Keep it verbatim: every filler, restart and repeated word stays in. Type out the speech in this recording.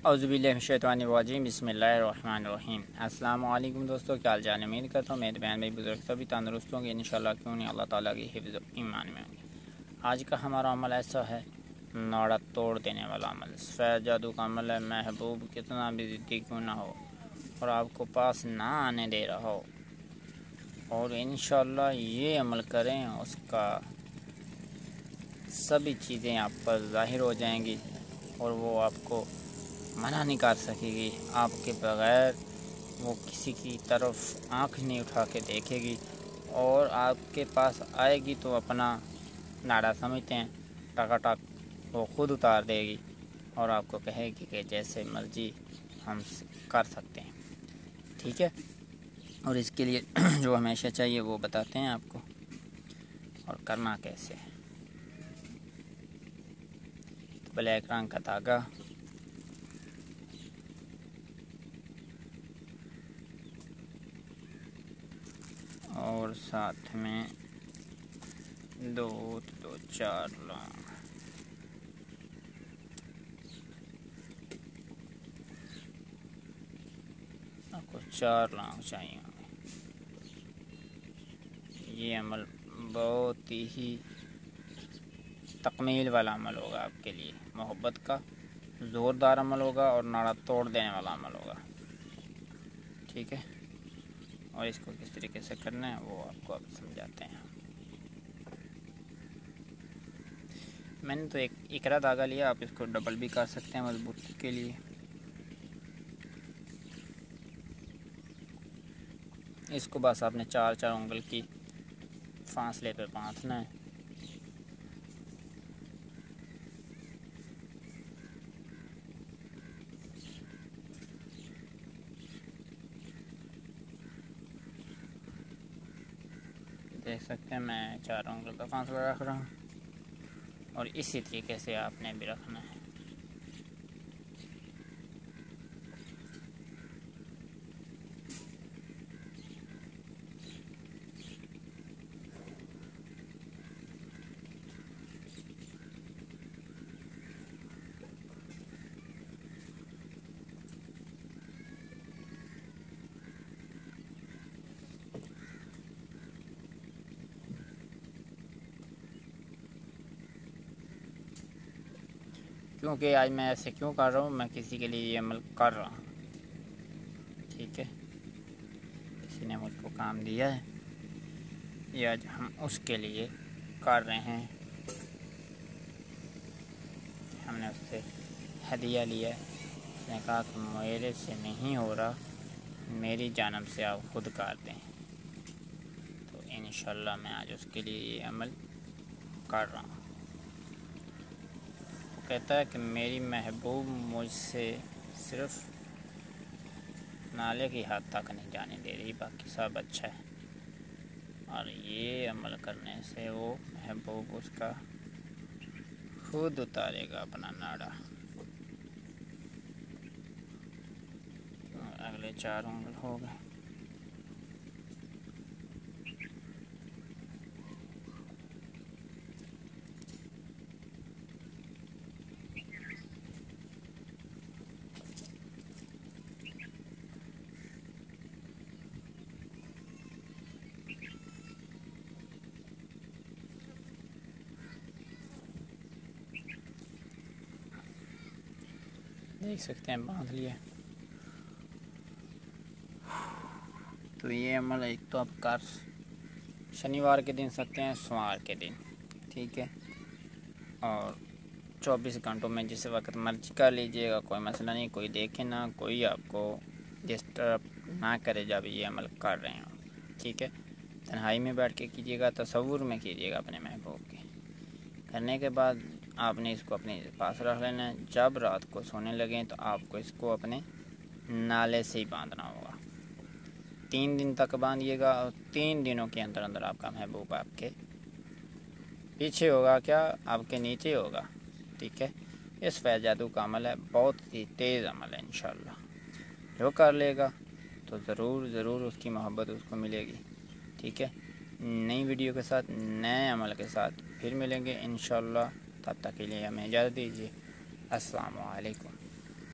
औज़ुबिल्लाहिमिनश्शैतानिर्रजीम बिस्मिल्लाहिर्रहमानिर्रहीम। अस्सलाम वालेकुम दोस्तों, क्या हाल चाल है। उम्मीद करता हूँ मेरे बहन भाई बुजुर्ग सभी तंदुरुस्त होंगे इंशाल्लाह, क्यों नहीं अल्लाह ताला की हिफ्ज़ ईमान में होंगे। आज का हमारा अमल ऐसा है, नाड़ा तोड़ देने वाला अमल, सफ़ेद जादू का अमल है। महबूब कितना भी ज़िद्दी क्यों ना हो और आपको पास ना आने दे रहा हो, और इंशाल्लाह ये अमल करें, उसका सभी चीज़ें आप पर ज़ाहिर हो जाएंगी और वो आपको मना नहीं कर सकेगी। आपके बग़ैर वो किसी की तरफ आँख नहीं उठा के देखेगी, और आपके पास आएगी तो अपना नाड़ा समझते हैं टकाटक वो ख़ुद उतार देगी और आपको कहेगी कि जैसे मर्जी हम कर सकते हैं। ठीक है, और इसके लिए जो हमेशा चाहिए वो बताते हैं आपको, और करना कैसे है। तो ब्लैक रंग का धागा, और साथ में दो दो चार लौंग, आपको चार लौंग चाहिए। ये अमल बहुत ही तकमील वाला अमल होगा आपके लिए, मोहब्बत का ज़ोरदार अमल होगा और नाड़ा तोड़ देने वाला अमल होगा। ठीक है, और इसको किस तरीके से करना है वो आपको अब समझाते हैं। मैंने तो एक इकरा धागा लिया, आप इसको डबल भी कर सकते हैं मजबूती के लिए। इसको बस आपने चार चार उंगल की फासले पे बांधना है। देख सकते हैं मैं चार उंगल का फासला रख रहा हूँ, और इसी तरीके से आपने भी रखना है। क्योंकि आज मैं ऐसे क्यों कर रहा हूँ, मैं किसी के लिए ये अमल कर रहा हूँ। ठीक है, किसी ने मुझको काम दिया है, ये आज हम उसके लिए कर रहे हैं। हमने उससे हदिया लिया है, उसने कहा कि मेरे से नहीं हो रहा, मेरी जानब से आप खुद कर दें। तो इंशाल्लाह मैं आज उसके लिए ये अमल कर रहा हूँ। कहता है कि मेरी महबूब मुझसे सिर्फ नाले की हद तक नहीं जाने दे रही, बाकी सब अच्छा है। और ये अमल करने से वो महबूब उसका खुद उतारेगा अपना नाड़ा। अगले चार उंगल हो गए। देख सकते हैं बांध लिया। तो ये अमल एक तो आप कर शनिवार के दिन सकते हैं, सोमवार के दिन। ठीक है, और चौबीस घंटों में जिस वक्त मर्जी कर लीजिएगा, कोई मसला नहीं, कोई देखे ना, कोई आपको डिस्टर्ब ना करे जब ये अमल कर रहे हो। ठीक है, तन्हाई में बैठ के कीजिएगा, तसव्वुर में कीजिएगा अपने महबूब के। करने के बाद आपने इसको अपने पास रख लेना है। जब रात को सोने लगें तो आपको इसको अपने नाले से ही बांधना होगा। तीन दिन तक बांधिएगा, और तीन दिनों के अंदर अंदर आपका महबूब आपके पीछे होगा, क्या आपके नीचे होगा। ठीक है, ये सफ़ेद जादू का अमल है, बहुत ही तेज़ अमल है। इंशाल्लाह जो कर लेगा तो ज़रूर ज़रूर उसकी मोहब्बत उसको मिलेगी। ठीक है, नई वीडियो के साथ, नए अमल के साथ फिर मिलेंगे इंशाल्लाह। तब तक के लिए हमें इजाज़त दीजिए। अस्सलामु अलैकुम।